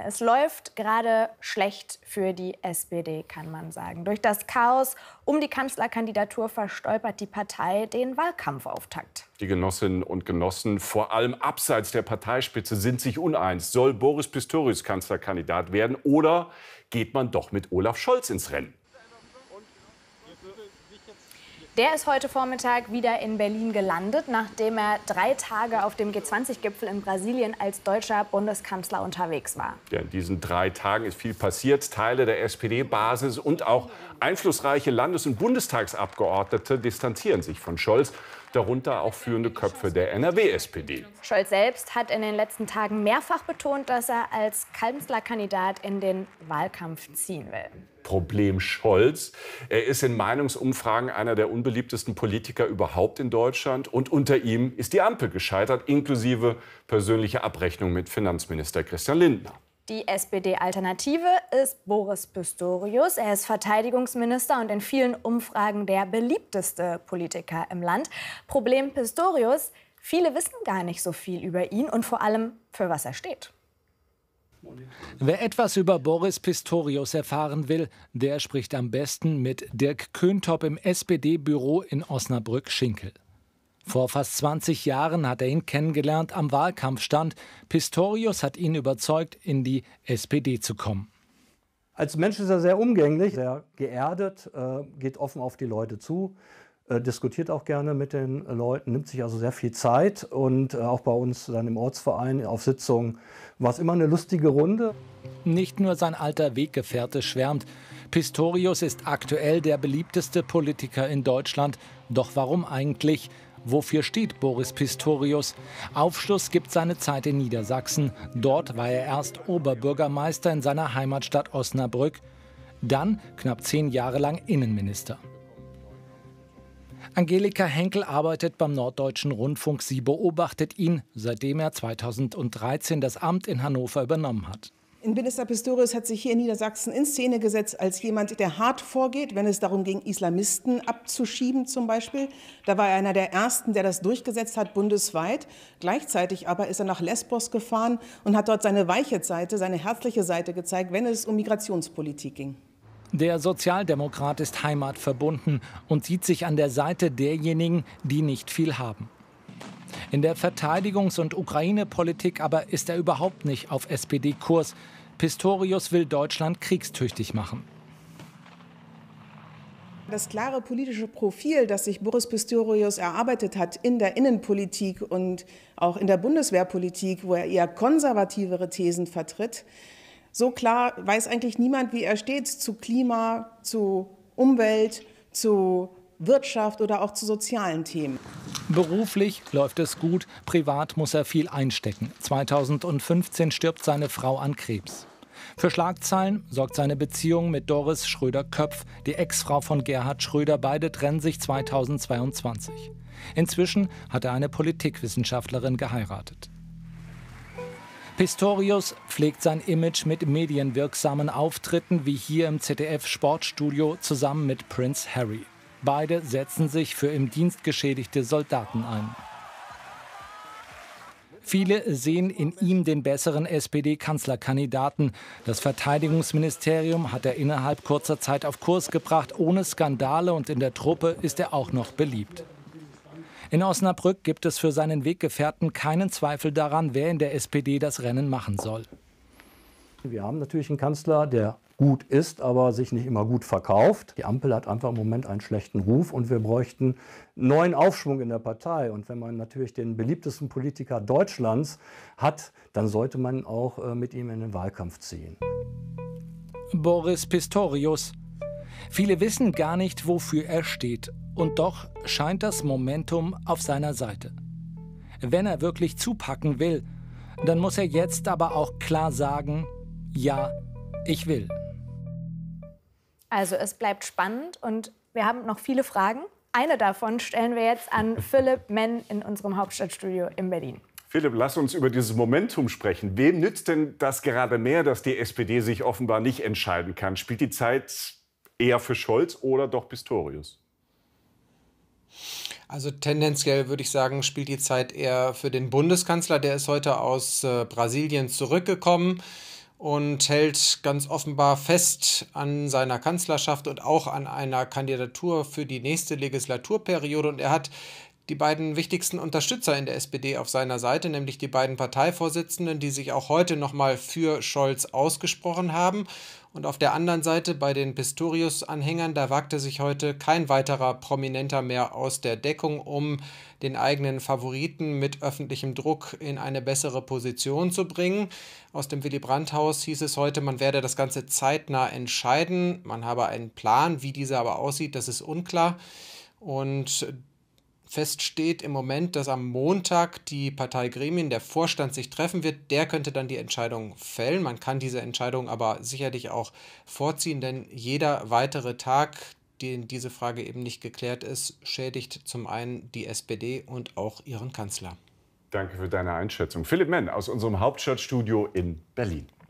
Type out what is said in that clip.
Es läuft gerade schlecht für die SPD, kann man sagen. Durch das Chaos um die Kanzlerkandidatur verstolpert die Partei den Wahlkampfauftakt. Die Genossinnen und Genossen, vor allem abseits der Parteispitze, sind sich uneins. Soll Boris Pistorius Kanzlerkandidat werden oder geht man doch mit Olaf Scholz ins Rennen? Der ist heute Vormittag wieder in Berlin gelandet, nachdem er 3 Tage auf dem G20-Gipfel in Brasilien als deutscher Bundeskanzler unterwegs war. Ja, in diesen 3 Tagen ist viel passiert. Teile der SPD-Basis und auch einflussreiche Landes- und Bundestagsabgeordnete distanzieren sich von Scholz, darunter auch führende Köpfe der NRW-SPD. Scholz selbst hat in den letzten Tagen mehrfach betont, dass er als Kanzlerkandidat in den Wahlkampf ziehen will. Problem Scholz. Er ist in Meinungsumfragen einer der unbeliebtesten Politiker überhaupt in Deutschland. Und unter ihm ist die Ampel gescheitert, inklusive persönlicher Abrechnung mit Finanzminister Christian Lindner. Die SPD-Alternative ist Boris Pistorius. Er ist Verteidigungsminister und in vielen Umfragen der beliebteste Politiker im Land. Problem Pistorius: viele wissen gar nicht so viel über ihn und vor allem, für was er steht. Wer etwas über Boris Pistorius erfahren will, der spricht am besten mit Dirk Köntop im SPD-Büro in Osnabrück-Schinkel. Vor fast 20 Jahren hat er ihn kennengelernt am Wahlkampfstand. Pistorius hat ihn überzeugt, in die SPD zu kommen. Als Mensch ist er sehr umgänglich, sehr geerdet, geht offen auf die Leute zu, diskutiert auch gerne mit den Leuten, nimmt sich also sehr viel Zeit. Und auch bei uns dann im Ortsverein auf Sitzungen war es immer eine lustige Runde. Nicht nur sein alter Weggefährte schwärmt. Pistorius ist aktuell der beliebteste Politiker in Deutschland. Doch warum eigentlich? Wofür steht Boris Pistorius? Aufschluss gibt seine Zeit in Niedersachsen. Dort war er erst Oberbürgermeister in seiner Heimatstadt Osnabrück, dann knapp 10 Jahre lang Innenminister. Angelika Henkel arbeitet beim Norddeutschen Rundfunk. Sie beobachtet ihn, seitdem er 2013 das Amt in Hannover übernommen hat. Innenminister Pistorius hat sich hier in Niedersachsen in Szene gesetzt als jemand, der hart vorgeht, wenn es darum ging, Islamisten abzuschieben zum Beispiel. Da war er einer der Ersten, der das durchgesetzt hat bundesweit. Gleichzeitig aber ist er nach Lesbos gefahren und hat dort seine weiche Seite, seine herzliche Seite gezeigt, wenn es um Migrationspolitik ging. Der Sozialdemokrat ist heimatverbunden und sieht sich an der Seite derjenigen, die nicht viel haben. In der Verteidigungs- und Ukraine-Politik aber ist er überhaupt nicht auf SPD-Kurs. Pistorius will Deutschland kriegstüchtig machen. Das klare politische Profil, das sich Boris Pistorius erarbeitet hat in der Innenpolitik und auch in der Bundeswehrpolitik, wo er eher konservativere Thesen vertritt, so klar weiß eigentlich niemand, wie er steht zu Klima, zu Umwelt, zu Wirtschaft oder auch zu sozialen Themen. Beruflich läuft es gut, privat muss er viel einstecken. 2015 stirbt seine Frau an Krebs. Für Schlagzeilen sorgt seine Beziehung mit Doris Schröder-Köpf, die Ex-Frau von Gerhard Schröder. Beide trennen sich 2022. Inzwischen hat er eine Politikwissenschaftlerin geheiratet. Pistorius pflegt sein Image mit medienwirksamen Auftritten wie hier im ZDF-Sportstudio zusammen mit Prince Harry. Beide setzen sich für im Dienst geschädigte Soldaten ein. Viele sehen in ihm den besseren SPD-Kanzlerkandidaten. Das Verteidigungsministerium hat er innerhalb kurzer Zeit auf Kurs gebracht. Ohne Skandale und in der Truppe ist er auch noch beliebt. In Osnabrück gibt es für seinen Weggefährten keinen Zweifel daran, wer in der SPD das Rennen machen soll. Wir haben natürlich einen Kanzler, der gut ist, aber sich nicht immer gut verkauft. Die Ampel hat einfach im Moment einen schlechten Ruf und wir bräuchten neuen Aufschwung in der Partei. Und wenn man natürlich den beliebtesten Politiker Deutschlands hat, dann sollte man auch mit ihm in den Wahlkampf ziehen. Boris Pistorius. Viele wissen gar nicht, wofür er steht. Und doch scheint das Momentum auf seiner Seite. Wenn er wirklich zupacken will, dann muss er jetzt aber auch klar sagen: Ja, ich will. Also es bleibt spannend und wir haben noch viele Fragen. Eine davon stellen wir jetzt an Philipp Menn in unserem Hauptstadtstudio in Berlin. Philipp, lass uns über dieses Momentum sprechen. Wem nützt denn das gerade mehr, dass die SPD sich offenbar nicht entscheiden kann? Spielt die Zeit eher für Scholz oder doch Pistorius? Also tendenziell würde ich sagen, spielt die Zeit eher für den Bundeskanzler. Der ist heute aus Brasilien zurückgekommen. und hält ganz offenbar fest an seiner Kanzlerschaft und auch an einer Kandidatur für die nächste Legislaturperiode. Und er hat die beiden wichtigsten Unterstützer in der SPD auf seiner Seite, nämlich die beiden Parteivorsitzenden, die sich auch heute nochmal für Scholz ausgesprochen haben. Und auf der anderen Seite bei den Pistorius-Anhängern, da wagte sich heute kein weiterer Prominenter mehr aus der Deckung, um den eigenen Favoriten mit öffentlichem Druck in eine bessere Position zu bringen. Aus dem Willy-Brandt-Haus hieß es heute, man werde das Ganze zeitnah entscheiden. Man habe einen Plan, wie dieser aber aussieht, das ist unklar. Und fest steht im Moment, dass am Montag die Parteigremien, der Vorstand sich treffen wird. Der könnte dann die Entscheidung fällen. Man kann diese Entscheidung aber sicherlich auch vorziehen, denn jeder weitere Tag, den diese Frage eben nicht geklärt ist, schädigt zum einen die SPD und auch ihren Kanzler. Danke für deine Einschätzung. Philipp Menn aus unserem Hauptstadtstudio in Berlin.